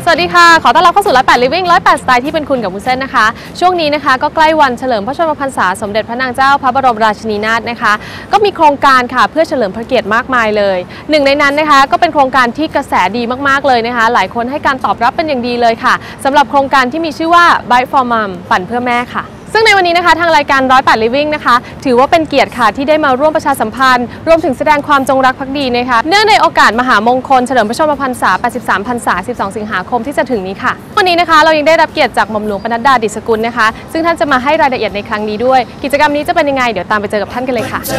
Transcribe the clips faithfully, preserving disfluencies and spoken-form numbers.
สวัสดีค่ะขอต้อนรับเข้าสู่ร้อยแปด Living ร้อยแปดสไตล์ที่เป็นคุณกับวุ้นเส้นนะคะช่วงนี้นะคะก็ใกล้วันเฉลิมพระชนมพรรษาสมเด็จพระนางเจ้าพระบรมราชินีนาถนะคะก็มีโครงการค่ะเพื่อเฉลิมพระเกียรติมากมายเลยหนึ่งในนั้นนะคะก็เป็นโครงการที่กระแสดีมากๆเลยนะคะหลายคนให้การตอบรับเป็นอย่างดีเลยค่ะสำหรับโครงการที่มีชื่อว่า Bike for Mom ปั่นเพื่อแม่ค่ะซึ่งในวันนี้นะคะทางรายการร้อยแปด Living นะคะถือว่าเป็นเกียรติค่ะที่ได้มาร่วมประชาสัมพันธ์รวมถึงแสดงความจงรักภักดีนะคะเนื่องในโอกาสมหามงคลเฉลิมพระชนมพรรษาแปดสิบสามพรรษาสิบสองสิงหาคมที่จะถึงนี้ค่ะวันนี้นะคะเรายังได้รับเกียรติจากหม่อมหลวงปนัดดาดิษฐกุลนะคะซึ่งท่านจะมาให้รายละเอียดในครั้งนี้ด้วยกิจกรรมนี้จะเป็นยังไงเดี๋ยวตามไปเจอกับท่านกันเลยค่ะ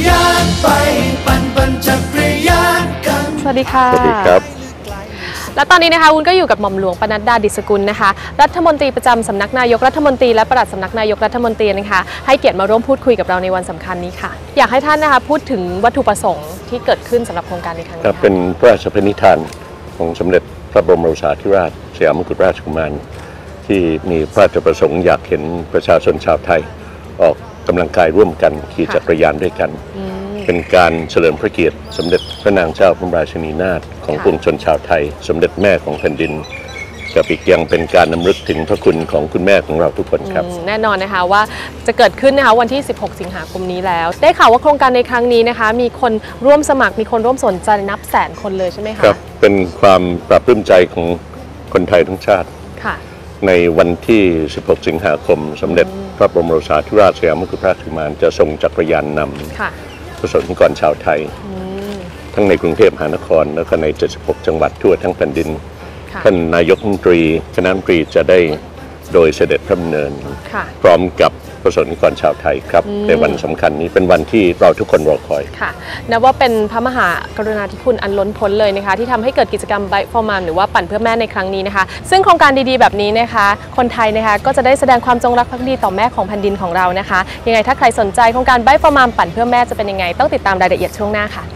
สวัสดีค่ะสวัสดีครับและตอนนี้นะคะวุ้นก็อยู่กับหม่อมหลวงปนัดดาดิษฐกุลนะคะรัฐมนตรีประจำสำนักนายกรัฐมนตรีและปลัดสำนักนายกรัฐมนตรีนะคะให้เกียรติมาร่วมพูดคุยกับเราในวันสำคัญนี้ค่ะอยากให้ท่านนะคะพูดถึงวัตถุประสงค์ที่เกิดขึ้นสำหรับโครงการในครั้งนี้ครับเป็นพระราชปณิธานของสมเด็จพระบรมโอรสาธิราชสยามกุฎราชกุมารที่มีพระราชประสงค์อยากเห็นประชาชนชาวไทยออกกำลังกายร่วมกันขี่จักรยานด้วยกันเป็นการเฉลิมพระเกียรติสมเด็จพระนางเจ้าพระบรมราชินีนาถของปวงชนชาวไทยสมเด็จแม่ของแผ่นดินกับอีกยังเป็นการนำลึกถึงพระคุณของคุณแม่ของเราทุกคนครับแน่นอนนะคะว่าจะเกิดขึ้นนะคะวันที่สิบหกสิงหาคมนี้แล้วได้ข่าวว่าโครงการในครั้งนี้นะคะมีคนร่วมสมัครมีคนร่วมสนใจนับแสนคนเลยใช่ไหมคะครับเป็นความปรับปลื้มใจของคนไทยทั้งชาติในวันที่สิบหกสิงหาคมสมเด็จพระบรมโอรสาธิราชสยามกุฎราชกุมารจะทรงจักรยานนำประสบนิกรชาวไทยทั้งในกรุงเทพมหานครและก็ในเจ็ดสิบหกจังหวัดทั่วทั้งแผ่นดินท่านนายกรัฐมนตรีคณะรัฐมนตรีจะได้โดยเสด็จพระดำเนินพร้อมกับประสบนิกรชาวไทยครับในวันสำคัญนี้เป็นวันที่เราทุกคนรอคอยค่ะนับว่าเป็นพระมหากรุณาธิคุณอันล้นพ้นเลยนะคะที่ทำให้เกิดกิจกรรม Bike for Mom หรือว่าปั่นเพื่อแม่ในครั้งนี้นะคะซึ่งโครงการดีๆแบบนี้นะคะคนไทยนะคะก็จะได้แสดงความจงรักภักดีต่อแม่ของแผ่นดินของเรานะคะยังไงถ้าใครสนใจโครงการ Bike for Mom ปั่นเพื่อแม่จะเป็นยังไงต้องติดตามรายละเอียดช่วงหน้าค่ะ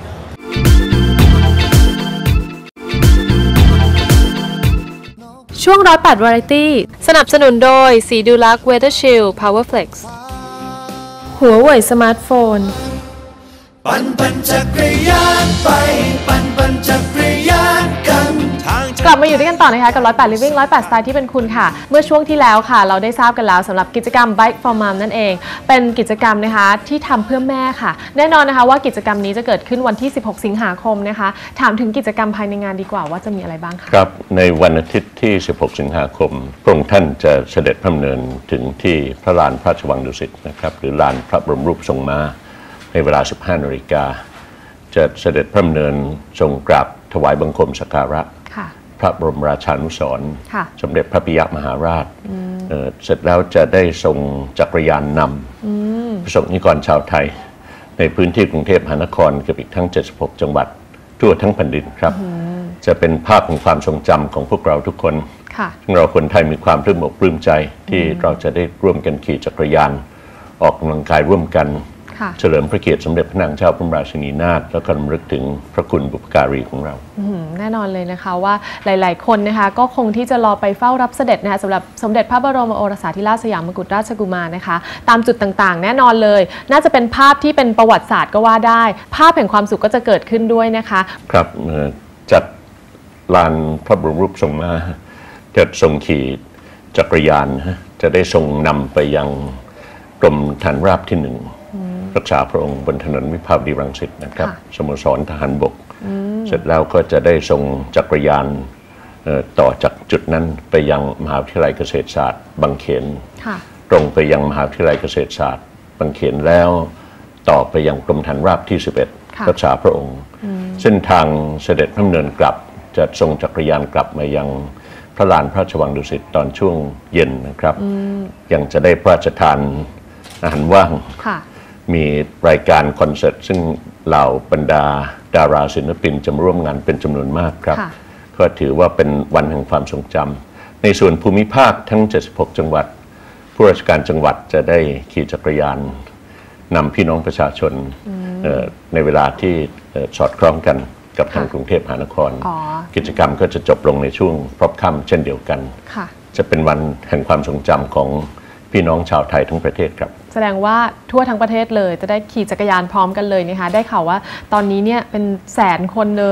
ช่วงร้อยแปด Variety สนับสนุนโดยสีดูลัก Weather Shield Power Flex หัวเว่ยสมาร์ทโฟนปั่นปั่นจักรยานไปปั่นปั่นจักรยานกันกลับมาอยู่ด้วยกันต่อนะคะกับร้อยแปด Living ร้อยแปดสไตล์ที่เป็นคุณค่ะเมื่อช่วงที่แล้วค่ะเราได้ทราบกันแล้วสำหรับกิจกรรม Bike for Mom นั่นเองเป็นกิจกรรมนะคะที่ทำเพื่อแม่ค่ะแน่นอนนะคะว่ากิจกรรมนี้จะเกิดขึ้นวันที่สิบหกสิงหาคมนะคะถามถึงกิจกรรมภายในงานดีกว่าว่าจะมีอะไรบ้างคะครับในวันอาทิตย์ที่สิบหกสิงหาคมพระองค์ท่านจะเสด็จพระดำเนินถึงที่พระลานพระราชวังดุสิตนะครับหรือลานพระบรมรูปทรงม้าในเวลา สิบห้านาฬิกาจะเสด็จพระดำเนินทรงกราบถวายบังคมสักการะพระบรมราชานุสรณ์สมเด็จพระปิยมหาราชเ, เสร็จแล้วจะได้ทรงจักรยานนำประสบนิกรชาวไทยในพื้นที่กรุงเทพมหานครกับอีกทั้งเจ็ดสิบหกจังหวัดทั่วทั้งแผ่นดินครับจะเป็นภาพของความทรงจำของพวกเราทุกคนซึ่งเราคนไทยมีความปลื้มอกปลื้มใจที่เราจะได้ร่วมกันขี่จักรยานออกกำลังกายร่วมกันเฉลิมพระเกียรติสมเด็จพระนางเจ้าพระบรมราชินีนาถและก็รำลึกถึงพระคุณบุพการีของเราแน่นอนเลยนะคะว่าหลายๆคนนะคะก็คงที่จะรอไปเฝ้ารับเสด็จนะคะสำหรับสมเด็จพระบรมโอรสาธิราชสยามกุฎราชกุมารนะคะตามจุดต่างๆแน่นอนเลยน่าจะเป็นภาพที่เป็นประวัติศาสตร์ก็ว่าได้ภาพแห่งความสุขก็จะเกิดขึ้นด้วยนะคะครับจัดลานพระบรมรูปทรงม้าจะทรงขี่จักรยานจะได้ทรงนำไปยังกรมฐานราบที่หนึ่งรักษาพระองค์บนถนนวิภาวดีรังสิตนะครับสโมสรทหารบกเสร็จแล้วก็จะได้ทรงจักรยานต่อจากจุดนั้นไปยังมหาวิทยาลัยเกษตรศาสตร์บางเขนตรงไปยังมหาวิทยาลัยเกษตรศาสตร์บางเขนแล้วต่อไปยังกรมฐานราบที่สิบเอ็ดรักษาพระองค์เส้นทางเสด็จพระดำเนินกลับจะทรงจักรยานกลับมายังพระลานพระราชวังดุสิตตอนช่วงเย็นนะครับยังจะได้พระราชทานอาหารว่างมีรายการคอนเสิร์ตซึ่งเหล่าบรรดาดาราศิลปินจะมาร่วมงานเป็นจำนวนมากครับก็ถือว่าเป็นวันแห่งความทรงจำในส่วนภูมิภาคทั้งเจ็ดสิบหกจังหวัดผู้ราชการจังหวัดจะได้ขี่จักรยานนำพี่น้องประชาชนในเวลาที่สอดคล้องกันกับทางกรุงเทพมหานครกิจกรรมก็จะจบลงในช่วงพรบค่ำเช่นเดียวกันจะเป็นวันแห่งความทรงจำของพี่น้องชาวไทยทั้งประเทศครับแสดงว่าทั่วทั้งประเทศเลยจะได้ขี่จักรยานพร้อมกันเลยนะคะได้ข่าวว่าตอนนี้เนี่ยเป็นแสนคนเลย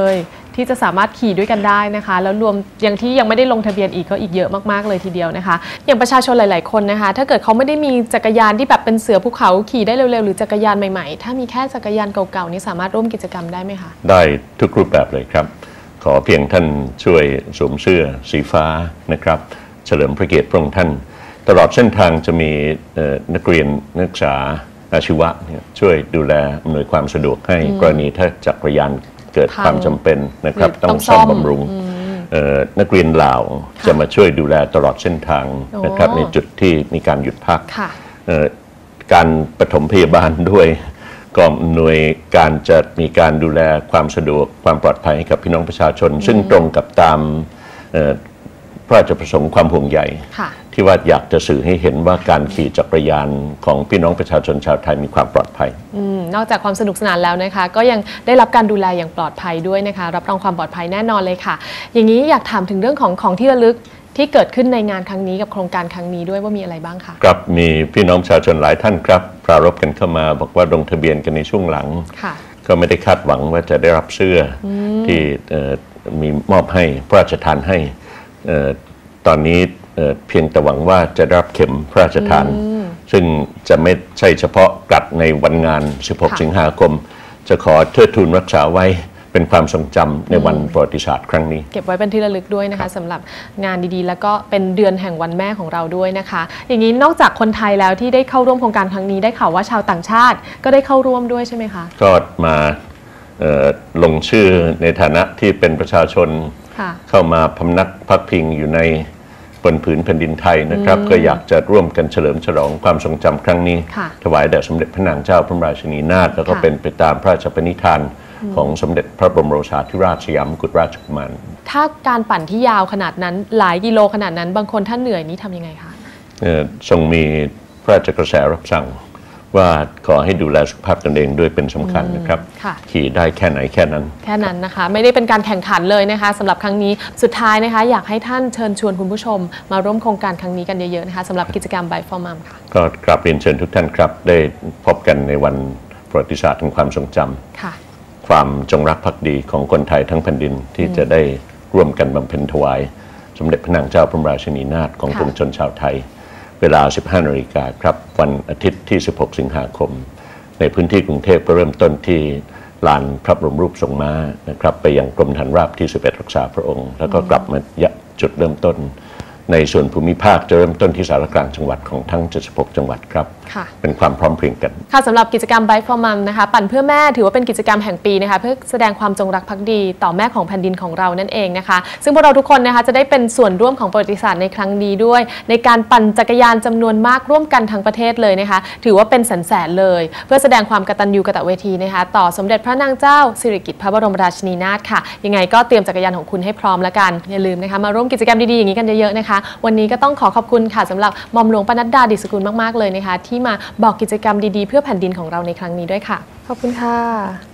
ที่จะสามารถขี่ด้วยกันได้นะคะแล้วรวมอย่างที่ยังไม่ได้ลงทะเบียนอีกก็อีกเยอะมากๆเลยทีเดียวนะคะอย่างประชาชนหลายๆคนนะคะถ้าเกิดเขาไม่ได้มีจักรยานที่แบบเป็นเสือภูเขาขี่ได้เร็วๆหรือจักรยานใหม่ๆถ้ามีแค่จักรยานเก่าๆนี้สามารถร่วมกิจกรรมได้ไหมคะได้ทุกรูปแบบเลยครับขอเพียงท่านช่วยสวมเสื้อสีฟ้านะครับเฉลิมพระเกียรติพระองค์ท่านตลอดเส้นทางจะมีนักเรียนนักศึกษาอาชีวะช่วยดูแลอำนวยความสะดวกให้กรณีถ้าจักรยานเกิดความจำเป็นนะครับต้องซ่อมบำรุงนักเรียนลาวจะมาช่วยดูแลตลอดเส้นทางนะครับในจุดที่มีการหยุดพักการปฐมพยาบาลด้วยกองอำนวยการจะมีการดูแลความสะดวกความปลอดภัยให้กับพี่น้องประชาชนซึ่งตรงกับตามพระราชประสงค์ความห่วงใยที่ว่าอยากจะสื่อให้เห็นว่าการขี่จักรยานของพี่น้องประชาชนชาวไทยมีความปลอดภัยนอกจากความสนุกสนานแล้วนะคะก็ยังได้รับการดูแลอย่างปลอดภัยด้วยนะคะรับรองความปลอดภัยแน่นอนเลยค่ะอย่างนี้อยากถามถึงเรื่องของของที่ระลึกที่เกิดขึ้นในงานครั้งนี้กับโครงการครั้งนี้ด้วยว่ามีอะไรบ้างคะครับมีพี่น้องประชาชนหลายท่านครับปรารภกันเข้ามาบอกว่าลงทะเบียนกันในช่วงหลังก็ไม่ได้คาดหวังว่าจะได้รับเสื้อที่มีมอบให้พระราชทานให้ตอนนี้เพียงแต่หวังว่าจะได้รับเข็มพระราชทานซึ่งจะไม่ใช่เฉพาะกัดในวันงานสิบหกสิงหาคมจะขอเทิดทูนรักษาไว้เป็นความทรงจำในวันประวัติศาสตร์ครั้งนี้เก็บไว้เป็นที่ระลึกด้วยนะคะสำหรับงานดีๆแล้วก็เป็นเดือนแห่งวันแม่ของเราด้วยนะคะอย่างนี้นอกจากคนไทยแล้วที่ได้เข้าร่วมโครงการครั้งนี้ได้ข่าวว่าชาวต่างชาติก็ได้เข้าร่วมด้วยใช่ไหมคะก็มาลงชื่อในฐานะที่เป็นประชาชนเข้ามาพำนักพักพิงอยู่ในบนผืนแผ่นดินไทยนะครับก็อยากจะร่วมกันเฉลิมฉลองความทรงจำครั้งนี้ถวายแด่สมเด็จพระนางเจ้าพระบรมราชินีนาถแล้วก็เป็นไปตามพระราชปณิธานของสมเด็จพระบรมโอรสาธิราชสยามกุฎราชกุมารถ้าการปั่นที่ยาวขนาดนั้นหลายกิโลขนาดนั้นบางคนท่านเหนื่อยนี้ทำยังไงคะทรงมีพระราชกระแสรับสั่งว่าขอให้ดูแลสุขภาพตนเองด้วยเป็นสำคัญนะครับขี่ได้แค่ไหนแค่นั้นแค่นั้นนะคะไม่ได้เป็นการแข่งขันเลยนะคะสำหรับครั้งนี้สุดท้ายนะคะอยากให้ท่านเชิญชวนคุณผู้ชมมาร่วมโครงการครั้งนี้กันเยอะๆนะคะสำหรับกิจกรรม Bike for Mom ค่ะก็กราบเรียนเชิญทุกท่านครับได้พบกันในวันประวัติศาสตร์แห่งความทรงจำค่ะความจงรักภักดีของคนไทยทั้งแผ่นดินที่จะได้ร่วมกันบำเพ็ญถวายสมเด็จพระนางเจ้าพระบรมราชินีนาถของปวงชนชาวไทยเวลา สิบห้านาฬิกา นครับวันอาทิตย์ที่ สิบหกสิงหาคมในพื้นที่กรุงเทพก็เริ่มต้นที่ลานพระบรมรูปทรงม้านะครับไปยังกรมฐานราบที่สิบเอ็ดรักษาพระองค์แล้วก็กลับมาจุดเริ่มต้นในส่วนภูมิภาคจะเริ่มต้นที่สารกลางจังหวัดของทั้งเจ็ดสิบหกจังหวัดครับเป็นความพร้อมเพรียงกันค่ะสำหรับกิจกรรม Bike for Mom นะคะปั่นเพื่อแม่ถือว่าเป็นกิจกรรมแห่งปีนะคะเพื่อแสดงความจงรักภักดีต่อแม่ของแผ่นดินของเรานั่นเองนะคะซึ่งพวกเราทุกคนนะคะจะได้เป็นส่วนร่วมของประวัติศาสตร์ในครั้งนี้ด้วยในการปั่นจักรยานจำนวนมากร่วมกันทั้งประเทศเลยนะคะถือว่าเป็นแสนๆเลยเพื่อแสดงความกตัญญูกตเวทีนะคะต่อสมเด็จพระนางเจ้าสิริกิติ์พระบรมราชินีนาถค่ะยังไงก็เตรียมจักรยานของคุณให้พร้อมแล้วกันอย่าลืมนะคะมาร่วมกิจกรรมดีๆอย่างนี้กันเยอะๆนะคะวันนี้ก็ต้องขอขอบคุณค่ะสำหรับหม่อมหลวงปนัดดา ดิษฐกุลมากๆเลยนะคะที่มาบอกกิจกรรมดีๆเพื่อแผ่นดินของเราในครั้งนี้ด้วยค่ะขอบคุณค่ะ